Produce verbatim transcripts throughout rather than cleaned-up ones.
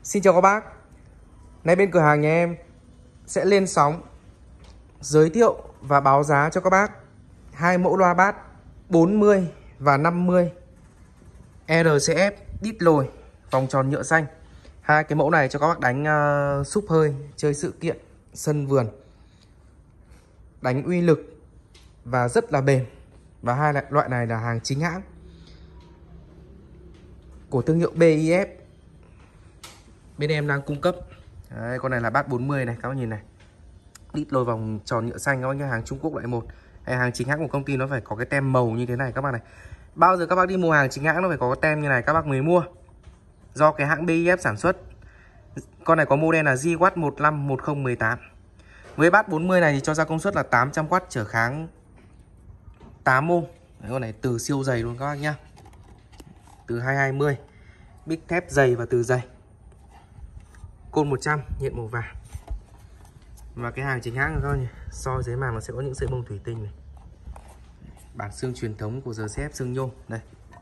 Xin chào các bác. Nay bên cửa hàng nhà em sẽ lên sóng giới thiệu và báo giá cho các bác hai mẫu loa bass bốn mươi và năm mươi rờ xê ép đít lồi vòng tròn nhựa xanh. Hai cái mẫu này cho các bác đánh uh, súp hơi, chơi sự kiện, sân vườn, đánh uy lực và rất là bền. Và hai loại này là hàng chính hãng của thương hiệu bê i ép bên em đang cung cấp. Đấy, con này là bass bốn mươi này, các bác nhìn này, đít lồi vòng tròn nhựa xanh, các bác nhá, hàng Trung Quốc loại một. Hay hàng chính hãng của công ty nó phải có cái tem màu như thế này các bác này. Bao giờ các bác đi mua hàng chính hãng nó phải có cái tem như này các bác mới mua, do cái hãng bê i ép sản xuất. Con này có model là gi watt một năm một không một tám. Với bass bốn mươi này thì cho ra công suất là tám trăm oát, trở kháng tám ohm. Đấy, con này từ siêu dày luôn các bác nhá, từ hai hai mươi, bích thép dày và từ dày, côn một trăm, nhện màu vàng. Và cái hàng chính hãng các bác nhỉ, soi dưới màng nó sẽ có những sợi bông thủy tinh này, bản xương truyền thống của rờ xê ép xương nhôm đây.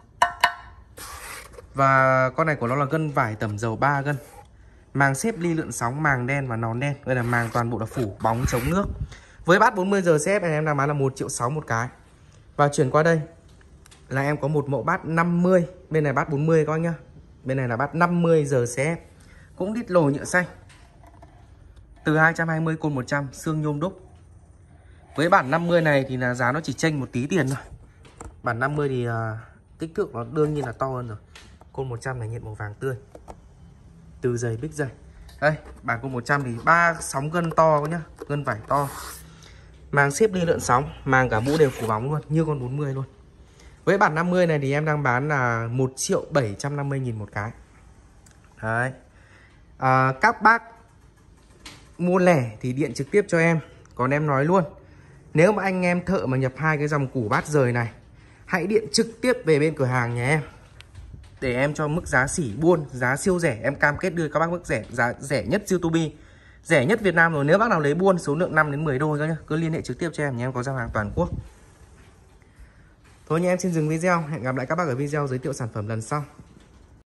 Và con này của nó là gân vải tẩm dầu ba gân, màng xếp ly lượn sóng, màng đen và nón đen. Đây là màng toàn bộ là phủ bóng chống nước. Với bass bốn mươi rờ xê ép này em đang bán là một triệu sáu một cái. Và chuyển qua đây là em có một mẫu bass năm mươi, bên này bass bốn mươi các bác nhá, bên này là bass năm mươi rờ xê ép, cũng đít lồi nhựa xanh, từ hai trăm hai mươi, côn một trăm, xương nhôm đúc. Với bản năm mươi này thì là giá nó chỉ chênh một tí tiền thôi. Bản năm mươi thì uh, kích thước nó đương nhiên là to hơn rồi. Côn một trăm này, nhện màu vàng tươi, từ dày bích dày. Đây, bản côn một trăm thì ba sóng gân to nhá, gân vải to, màng xếp ly lượn sóng, màng cả mũ đều phủ bóng luôn, như con bốn mươi luôn. Với bản năm mươi này thì em đang bán là một triệu bảy trăm năm mươi nghìn một cái. Đấy. À, các bác mua lẻ thì điện trực tiếp cho em. Còn em nói luôn, nếu mà anh em thợ mà nhập hai cái dòng củ bát rời này, hãy điện trực tiếp về bên cửa hàng nhà em để em cho mức giá sỉ buôn, giá siêu rẻ. Em cam kết đưa các bác mức rẻ, giá rẻ nhất YouTube, rẻ nhất Việt Nam rồi. Nếu bác nào lấy buôn số lượng năm đến mười đô thôi nhá, cứ liên hệ trực tiếp cho em, nhà em có giao hàng toàn quốc. Thôi nha, em xin dừng video, hẹn gặp lại các bác ở video giới thiệu sản phẩm lần sau.